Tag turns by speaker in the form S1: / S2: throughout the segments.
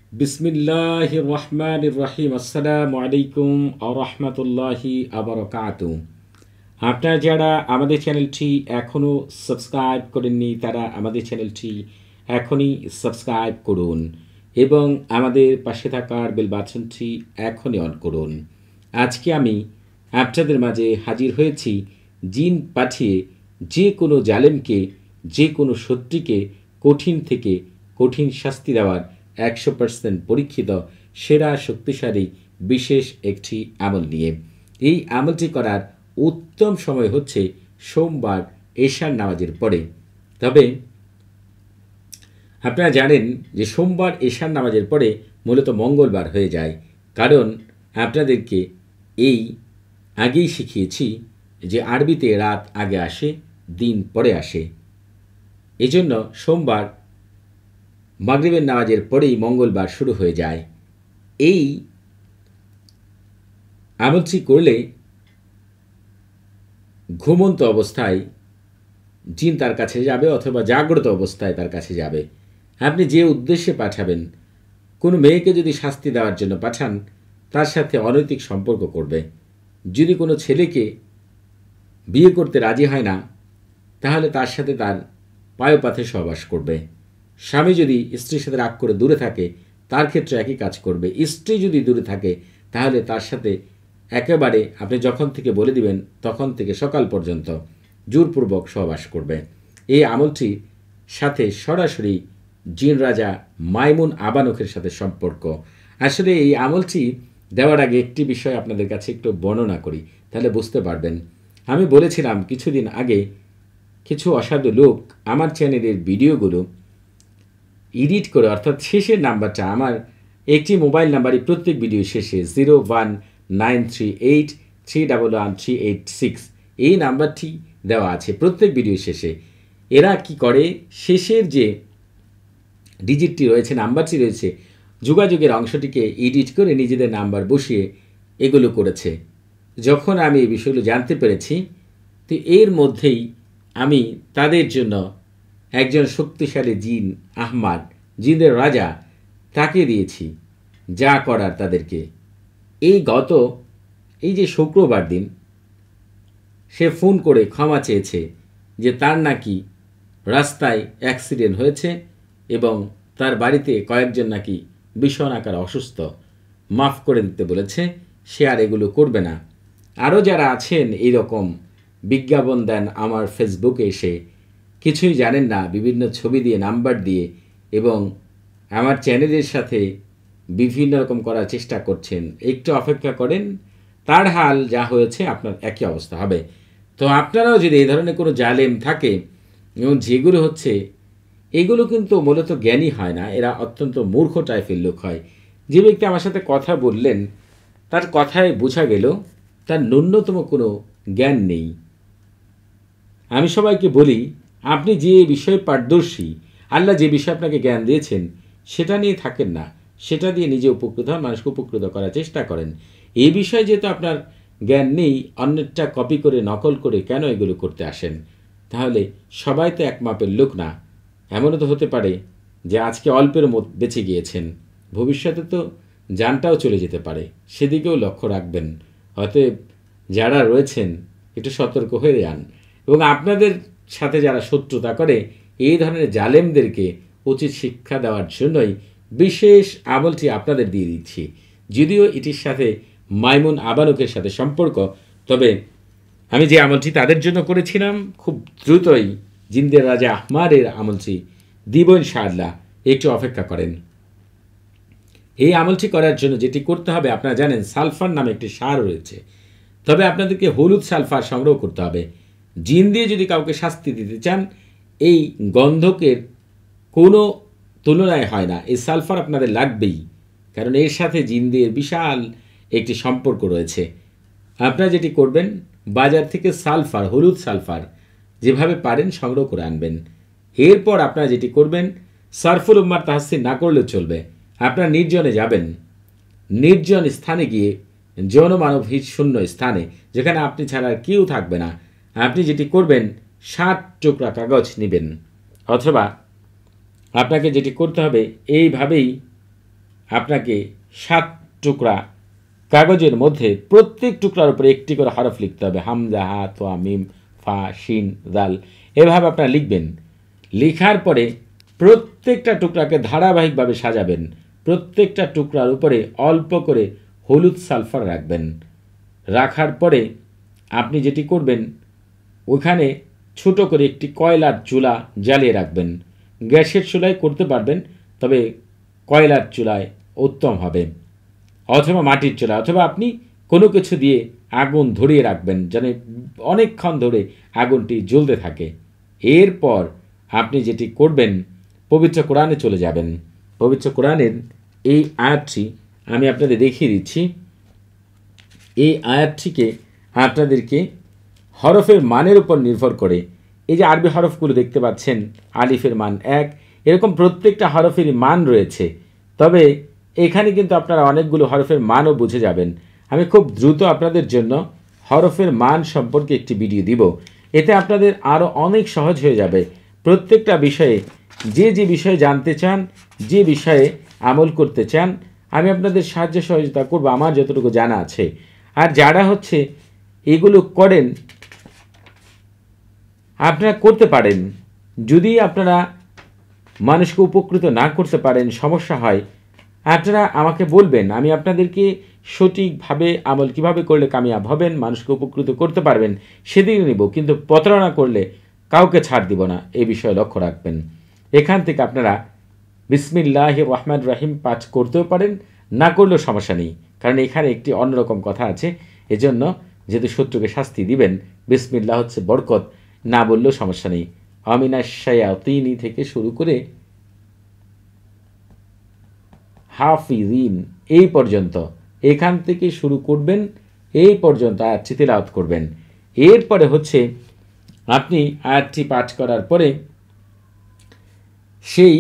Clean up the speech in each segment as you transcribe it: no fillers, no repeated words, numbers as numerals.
S1: বিসমিল্লাহির রহমানির রহিম। আসসালামু আলাইকুম ওয়া রাহমাতুল্লাহি ওয়া বারাকাতুহু। আপনারা যারা আমাদের চ্যানেলটি এখনও সাবস্ক্রাইব করেননি তারা আমাদের চ্যানেলটি এখনই সাবস্ক্রাইব করুন এবং আমাদের পাশে থাকার বেল বাটনটি এখনই অন করুন। আজকে আমি আপনাদের মাঝে হাজির হয়েছি জিন পাঠিয়ে যে কোনো জালেমকে, যে কোনো শত্রুকে কঠিন থেকে কঠিন শাস্তি দেওয়ার 100% পরীক্ষিত সেরা শক্তিশালী বিশেষ একটি আমল নিয়ে। এই আমলটি করার উত্তম সময় হচ্ছে সোমবার এশার নামাজের পরে। তবে আপনারা জানেন যে সোমবার এশার নামাজের পরে মূলত মঙ্গলবার হয়ে যায়, কারণ আপনাদেরকে এই আগেই শিখিয়েছি যে আরবিতে রাত আগে আসে, দিন পরে আসে। এজন্য সোমবার মাগরিবের নামাজের পরেই মঙ্গলবার শুরু হয়ে যায়। এই আমলটি করলে ঘুমন্ত অবস্থায় জিন তার কাছে যাবে অথবা জাগ্রত অবস্থায় তার কাছে যাবে। আপনি যে উদ্দেশ্যে পাঠাবেন, কোনো মেয়েকে যদি শাস্তি দেওয়ার জন্য পাঠান তার সাথে অনৈতিক সম্পর্ক করবে। যদি কোনো ছেলেকে বিয়ে করতে রাজি হয় না তাহলে তার সাথে তার পায়োপাথে সহবাস করবে। স্বামী যদি স্ত্রীর সাথে রাগ করে দূরে থাকে তার ক্ষেত্রে একই কাজ করবে। স্ত্রী যদি দূরে থাকে তাহলে তার সাথে একেবারে আপনি যখন থেকে বলে দিবেন তখন থেকে সকাল পর্যন্ত জোরপূর্বক সহবাস করবে। এই আমলটি সাথে সরাসরি জিন রাজা মাইমুন আবানকের সাথে সম্পর্ক। আসলে এই আমলটি দেওয়ার আগে একটি বিষয় আপনাদের কাছে একটু বর্ণনা করি, তাহলে বুঝতে পারবেন। আমি বলেছিলাম কিছুদিন আগে কিছু অসাধু লোক আমার চ্যানেলের ভিডিওগুলো এডিট করে, অর্থাৎ শেষের নাম্বারটা আমার একটি মোবাইল নাম্বারই প্রত্যেক ভিডিও শেষে 01938311386 এই নাম্বারটি দেওয়া আছে প্রত্যেক ভিডিও শেষে। এরা কি করে, শেষের যে ডিজিটটি রয়েছে, নাম্বারটি রয়েছে, যোগাযোগের অংশটিকে এডিট করে নিজেদের নাম্বার বসিয়ে এগুলো করেছে। যখন আমি এই বিষয়গুলো জানতে পেরেছি তো এর মধ্যেই আমি তাদের জন্য একজন শক্তিশালী জিন আহমাদ, জিনের রাজা, তাকে দিয়েছি যা করার তাদেরকে। এই যে শুক্রবার দিন সে ফোন করে ক্ষমা চেয়েছে যে তার নাকি রাস্তায় অ্যাক্সিডেন্ট হয়েছে এবং তার বাড়িতে কয়েকজন নাকি ভীষণ আকার অসুস্থ, মাফ করে দিতে বলেছে, সে আর এগুলো করবে না। আরও যারা আছেন এই রকম বিজ্ঞাপন দেন আমার ফেসবুকে এসে, কিছুই জানেন না, বিভিন্ন ছবি দিয়ে নাম্বার দিয়ে এবং আমার চ্যানেলের সাথে বিভিন্ন রকম করার চেষ্টা করছেন, একটু অপেক্ষা করেন, তার হাল যা হয়েছে আপনার একই অবস্থা হবে। তো আপনারাও যদি এই ধরনের কোনো জালেম থাকে এবং যেগুলো হচ্ছে, এগুলো কিন্তু মূলত জ্ঞানী হয় না, এরা অত্যন্ত মূর্খ টাইপের লোক হয়। যে ব্যক্তি আমার সাথে কথা বললেন তার কথায় বোঝা গেল তার ন্যূনতম কোনো জ্ঞান নেই। আমি সবাইকে বলি, আপনি যে বিষয়ে পারদর্শী, আল্লাহ যে বিষয়ে আপনাকে জ্ঞান দিয়েছেন সেটা নিয়ে থাকেন না, সেটা দিয়ে নিজে উপকৃত হন, মানুষকে উপকৃত করার চেষ্টা করেন। এই বিষয়ে যেহেতু আপনার জ্ঞান নেই, অন্যেরটা কপি করে নকল করে কেন এগুলো করতে আসেন? তাহলে সবাই তো এক মাপের লোক না। এমনও তো হতে পারে যে আজকে অল্পের বেঁচে গিয়েছেন, ভবিষ্যতে তো জানটাও চলে যেতে পারে, সেদিকেও লক্ষ্য রাখবেন। অতএব যারা রয়েছেন একটু সতর্ক হয়ে যান এবং আপনাদের সাথে যারা শত্রুতা করে এই ধরনের জালেমদেরকে উচিত শিক্ষা দেওয়ার জন্যই বিশেষ আমলটি আপনাদের দিয়ে দিচ্ছি। যদিও এটির সাথে মাইমুন আবানকের সাথে সম্পর্ক, তবে আমি যে আমলটি তাদের জন্য করেছিলাম খুব দ্রুতই জিনদের রাজা আহমারের আমলটি দিব ইনশাআল্লাহ, একটু অপেক্ষা করেন। এই আমলটি করার জন্য যেটি করতে হবে, আপনারা জানেন সালফার নামে একটি সার রয়েছে, তবে আপনাদেরকে হলুদ সালফার সংগ্রহ করতে হবে। জিন দিয়ে যদি কাউকে শাস্তি দিতে চান এই গন্ধকের কোনো তুলনায় হয় না, এই সালফার আপনাদের লাগবেই, কারণ এর সাথে জিন দিয়ে বিশাল একটি সম্পর্ক রয়েছে। আপনারা যেটি করবেন, বাজার থেকে সালফার, হলুদ সালফার যেভাবে পারেন সংগ্রহ করে আনবেন। এরপর আপনারা যেটি করবেন, সারফুল উম্মার তাহসিন না করলেও চলবে, আপনারা নির্জনে যাবেন, নির্জন স্থানে গিয়ে জনমানব শূন্য স্থানে যেখানে আপনি ছাড়া আর কেউ থাকবে না, আপনি যেটি করবেন 7 টুকরা কাগজ নেবেন, অথবা আপনাকে যেটি করতে হবে এইভাবেই আপনাকে 7 টুকরা কাগজের মধ্যে প্রত্যেক টুকরার উপরে একটি করে হরফ লিখতে হবে, হামজা, হা, তোয়া, মিম, ফা, শিন, দাল, এভাবে আপনারা লিখবেন। লেখার পরে প্রত্যেকটা টুকরাকে ধারাবাহিকভাবে সাজাবেন। প্রত্যেকটা টুকরার উপরে অল্প করে হলুদ সালফার রাখবেন। রাখার পরে আপনি যেটি করবেন, ওখানে ছোট করে একটি কয়লার চুলা জ্বালিয়ে রাখবেন। গ্যাসের চুলায় করতে পারবেন, তবে কয়লার চুলায় উত্তম হবে, অথবা মাটির চুলা, অথবা আপনি কোনো কিছু দিয়ে আগুন ধরিয়ে রাখবেন যেন অনেকক্ষণ ধরে আগুনটি জ্বলতে থাকে। এরপর আপনি যেটি করবেন, পবিত্র কোরআনে চলে যাবেন। পবিত্র কোরআনের এই আয়াতটি আমি আপনাদের দেখিয়ে দিচ্ছি। এই আয়াতটিকে আপনাদেরকে হরফের মানের উপর নির্ভর করে, এই যে আরবি হরফগুলো দেখতে পাচ্ছেন, আলিফের মান 1, এরকম প্রত্যেকটা হরফেরই মান রয়েছে। তবে এখানে কিন্তু আপনারা অনেকগুলো হরফের মানও বুঝে যাবেন। আমি খুব দ্রুত আপনাদের জন্য হরফের মান সম্পর্কে একটি ভিডিও দিব, এতে আপনাদের আরও অনেক সহজ হয়ে যাবে। প্রত্যেকটা বিষয়ে যে বিষয়ে জানতে চান, যে বিষয়ে আমল করতে চান, আমি আপনাদের সাহায্য সহযোগিতা করব আমার যতটুকু জানা আছে। আর যারা হচ্ছে এগুলো করেন, আপনারা করতে পারেন, যদি আপনারা মানুষকে উপকৃত না করতে পারেন, সমস্যা হয়, আপনারা আমাকে বলবেন, আমি আপনাদেরকে সঠিকভাবে আমল কিভাবে করলে কামিয়াব হবেন, মানুষকে উপকৃত করতে পারবেন সেদিকে নিব, কিন্তু প্রতারণা করলে কাউকে ছাড় দিব না, এই বিষয়ে লক্ষ্য রাখবেন। এখান থেকে আপনারা বিসমিল্লাহির রহমানির রহিম পাঠ করতেও পারেন, না করলেও সমস্যা নেই, কারণ এখানে একটি অন্যরকম কথা আছে। এজন্য যেহেতু শত্রুকে শাস্তি দিবেন, বিসমিল্লাহ হচ্ছে বরকত, না বললেও সমস্যা নেই। আমিনাশ শায়াতিনি থেকে শুরু করে হাফিজিন এই পর্যন্ত, এখান থেকে শুরু করবেন, এই পর্যন্ত আয়াতটি তিলাওয়াত করবেন। এরপরে হচ্ছে আপনি আয়াতটি পাঠ করার পরে সেই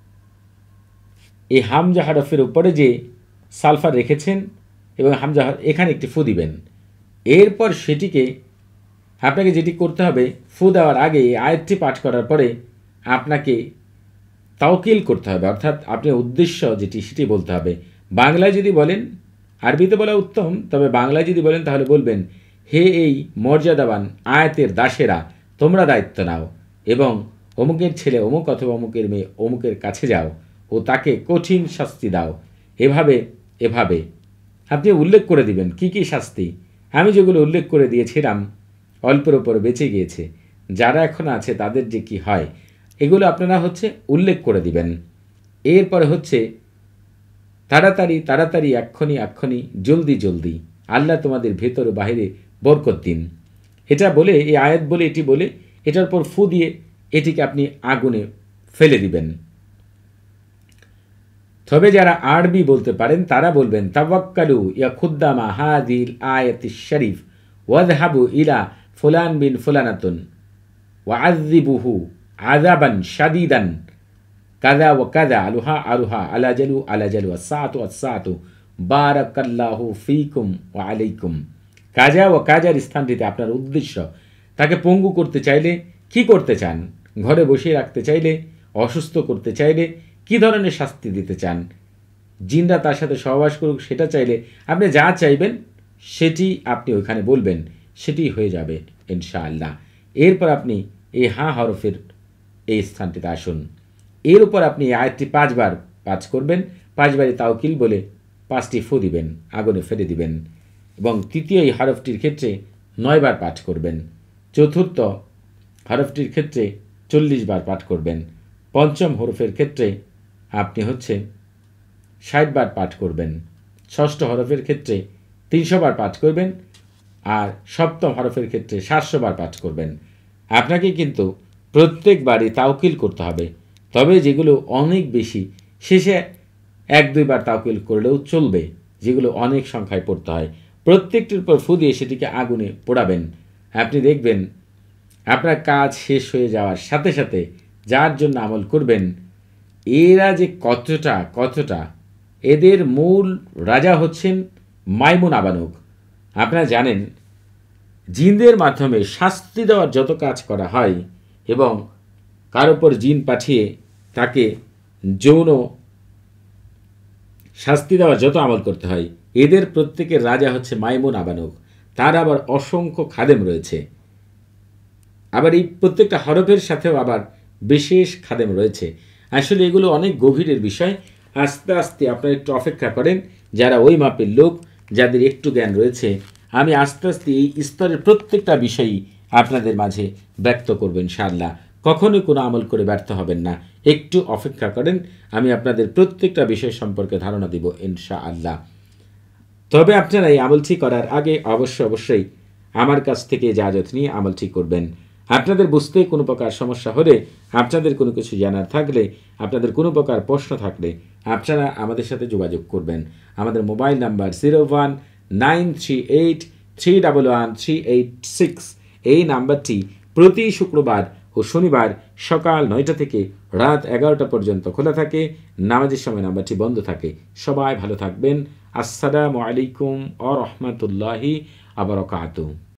S1: এই হামজা হরফের উপরে যে সালফার রেখেছেন এবং হামজা এখানে একটি ফু দিবেন। এরপর সেটিকে আপনাকে যেটি করতে হবে, ফু দেওয়ার আগে আয়াতটি পাঠ করার পরে আপনাকে তাওকিল করতে হবে, অর্থাৎ আপনি উদ্দেশ্য যেটি সেটি বলতে হবে। বাংলায় যদি বলেন, আরবিতে বলা উত্তম, তবে বাংলায় যদি বলেন তাহলে বলবেন, হে এই মর্যাদাবান আয়াতের দাসেরা, তোমরা দায়িত্ব নাও এবং অমুকের ছেলে অমুক অথবা অমুকের মেয়ে অমুকের কাছে যাও ও তাকে কঠিন শাস্তি দাও। এভাবে এভাবে আপনি উল্লেখ করে দিবেন কি কি শাস্তি। আমি যেগুলো উল্লেখ করে দিয়েছিলাম অল্পের ওপর বেঁচে গিয়েছে, যারা এখন আছে তাদের যে কি হয়, এগুলো আপনারা হচ্ছে উল্লেখ করে দিবেন। এরপরে হচ্ছে তাড়াতাড়ি তাড়াতাড়ি, এক্ষুনি এক্ষুনি, জলদি জলদি, আল্লাহ তোমাদের ভেতর ও বাহিরে বরকত দিন। এটা বলে, এই আয়াত বলে, এটি বলে এটার পর ফু দিয়ে এটিকে আপনি আগুনে ফেলে দিবেন। তবে যারা আরবি বলতে পারেন তারা বলবেন, তাওয়াক্কালু ইয়া খুদ্দামা হাদিল আয়াতিশ শরীফ ওয়াযহাবু ইলা ফুলান বিন ফুলানাতুন ওয়াআযিবুহু আযাবান শাদীদান কাযা ওয়া কাযা আলুহা আলুহা আলাজালু আলাজালু আসসাতু আসসাতু বারাকাল্লাহু ফীকুম ওয়া আলাইকুম। কাজা ও কাজার স্থানটিতে আপনার উদ্দেশ্য, তাকে পঙ্গু করতে চাইলে কি করতে চান, ঘরে বসিয়ে রাখতে চাইলে, অসুস্থ করতে চাইলে, কি ধরনের শাস্তি দিতে চান, জিনরা তার সাথে সহবাস করুক সেটা চাইলে, আপনি যা চাইবেন সেটি আপনি ওইখানে বলবেন, সেটি হয়ে যাবে ইনশাআল্লাহ। এরপর আপনি এই হা হরফের এই স্থানটিতে আসুন। এর উপর আপনি এই আয়াতটি 5 বার পাঠ করবেন, 5 বারই তাওকিল বলে 5টি ফু দিবেন, আগুনে ফেলে দিবেন। এবং তৃতীয় এই হরফটির ক্ষেত্রে 9 বার পাঠ করবেন। চতুর্থ হরফটির ক্ষেত্রে 40 বার পাঠ করবেন। পঞ্চম হরফের ক্ষেত্রে আপনি হচ্ছে 60 বার পাঠ করবেন। ষষ্ঠ হরফের ক্ষেত্রে 300 বার পাঠ করবেন। আর সপ্তম হরফের ক্ষেত্রে 700 বার পাঠ করবেন। আপনাকে কিন্তু প্রত্যেকবারই তাওকিল করতে হবে, তবে যেগুলো অনেক বেশি শেষে 1-2 বার তাওকিল করলেও চলবে, যেগুলো অনেক সংখ্যায় পড়তে হয়। প্রত্যেকটির উপর ফু দিয়ে সেটিকে আগুনে পোড়াবেন। আপনি দেখবেন আপনার কাজ শেষ হয়ে যাওয়ার সাথে সাথে যার জন্য আমল করবেন, এরা যে কতটা এদের মূল রাজা হচ্ছেন মাইমুন আবানুক। আপনারা জানেন জিনদের মাধ্যমে শাস্তি দেওয়ার যত কাজ করা হয় এবং কার উপর জিন পাঠিয়ে তাকে যৌন শাস্তি দেওয়ার যত আমল করতে হয়, এদের প্রত্যেকের রাজা হচ্ছে মাইমুন আবানুক। তার আবার অসংখ্য খাদেম রয়েছে, আবার এই প্রত্যেকটা হরফের সাথেও আবার বিশেষ খাদেম রয়েছে। আসলে এগুলো অনেক গভীরের বিষয়। আস্তে আস্তে আপনারা একটু অপেক্ষা করেন, যারা ওই মাপের লোক, যাদের একটু জ্ঞান রয়েছে, আমি আস্তে আস্তে এই স্তরের প্রত্যেকটা বিষয়ই আপনাদের মাঝে ব্যক্ত করব ইনশাআল্লাহ। কখনোই কোনো আমল করে ব্যর্থ হবেন না। একটু অপেক্ষা করেন, আমি আপনাদের প্রত্যেকটা বিষয় সম্পর্কে ধারণা দিব ইনশাআল্লাহ। তবে আপনারা এই আমলটি করার আগে অবশ্যই আমার কাছ থেকে ইজাজত নিয়ে আমলটি করবেন। আপনাদের বুঝতে কোনো প্রকার সমস্যা হলে, আপনাদের কোনো কিছু জানার থাকলে, আপনাদের কোনো প্রকার প্রশ্ন থাকলে আপনারা আমাদের সাথে যোগাযোগ করবেন। আমাদের মোবাইল নাম্বার 0193831138 এই নাম্বারটি প্রতি শুক্রবার ও শনিবার সকাল 9টা থেকে রাত 11টা পর্যন্ত খোলা থাকে। নামাজের সময় নাম্বারটি বন্ধ থাকে। সবাই ভালো থাকবেন। আসসালামু আলাইকুম ওয়া রাহমাতুল্লাহি ওয়া বারাকাতুহু।